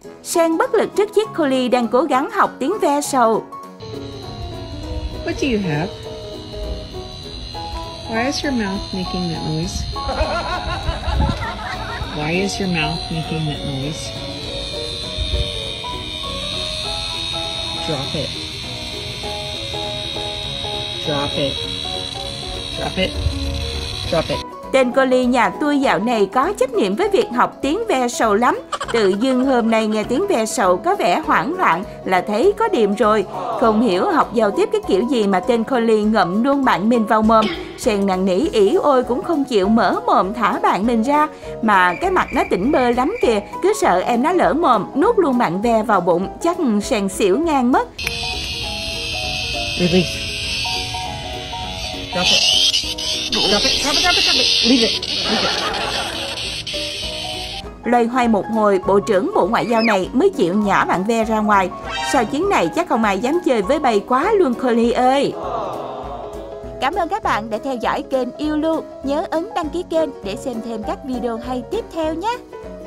Sen bất lực trước chiếc Collie đang cố gắng học tiếng ve sầu. What do you have? Why is your mouth making that noise? Why is your mouth making that noise? Drop it. Drop it. Drop it. Drop it. Tên Collie nhà tôi dạo này có chấp niệm với việc học tiếng ve sầu lắm. Tự dưng hôm nay nghe tiếng ve sầu có vẻ hoảng loạn là thấy có điểm rồi. Không hiểu học giao tiếp cái kiểu gì mà tên Collie ngậm luôn bạn mình vào mồm. Sen năn nỉ ỉ ôi cũng không chịu mở mồm thả bạn mình ra. Mà cái mặt nó tỉnh bơ lắm kìa. Cứ sợ em nó lỡ mồm nuốt luôn bạn ve vào bụng. Chắc Sen xỉu ngang mất. Release. Drop it. Drop it. Drop it. Drop it. Drop it. Leave it. Leave it. Loay hoay một hồi, Bộ trưởng Bộ Ngoại giao này mới chịu nhả bạn ve ra ngoài. Sau chuyến này chắc không ai dám chơi với bầy quá luôn Collie ơi. Cảm ơn các bạn đã theo dõi kênh Yêu Lu. Nhớ ấn đăng ký kênh để xem thêm các video hay tiếp theo nhé.